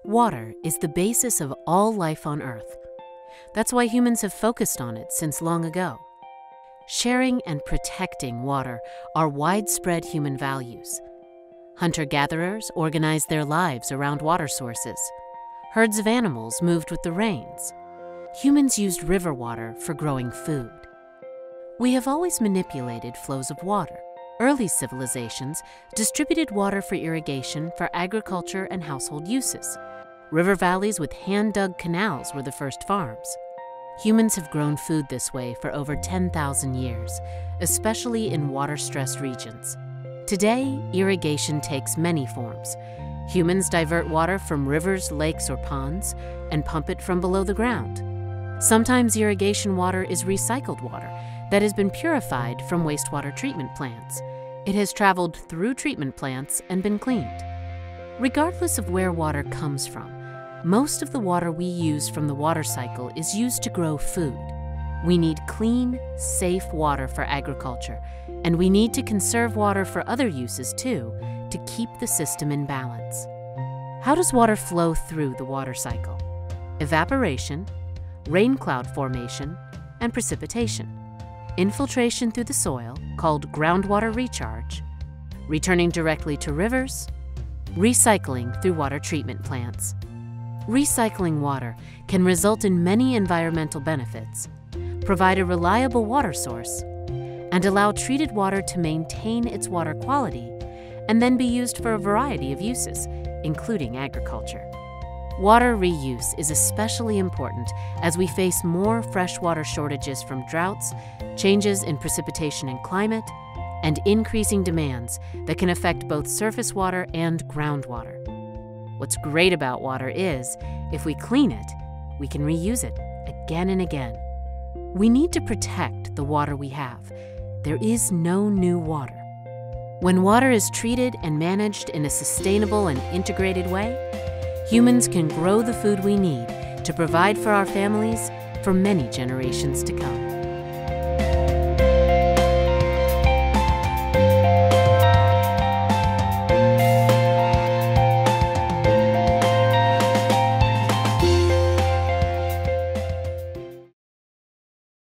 Water is the basis of all life on Earth. That's why humans have focused on it since long ago. Sharing and protecting water are widespread human values. Hunter-gatherers organized their lives around water sources. Herds of animals moved with the rains. Humans used river water for growing food. We have always manipulated flows of water. Early civilizations distributed water for irrigation for agriculture and household uses. River valleys with hand-dug canals were the first farms. Humans have grown food this way for over 10,000 years, especially in water-stressed regions. Today, irrigation takes many forms. Humans divert water from rivers, lakes, or ponds and pump it from below the ground. Sometimes irrigation water is recycled water that has been purified from wastewater treatment plants. It has traveled through treatment plants and been cleaned. Regardless of where water comes from, most of the water we use from the water cycle is used to grow food. We need clean, safe water for agriculture, and we need to conserve water for other uses too, to keep the system in balance. How does water flow through the water cycle? Evaporation, rain cloud formation, and precipitation. Infiltration through the soil, called groundwater recharge. Returning directly to rivers. Recycling through water treatment plants. Recycling water can result in many environmental benefits, provide a reliable water source, and allow treated water to maintain its water quality and then be used for a variety of uses, including agriculture. Water reuse is especially important as we face more freshwater shortages from droughts, changes in precipitation and climate, and increasing demands that can affect both surface water and groundwater. What's great about water is, if we clean it, we can reuse it again and again. We need to protect the water we have. There is no new water. When water is treated and managed in a sustainable and integrated way, humans can grow the food we need to provide for our families for many generations to come.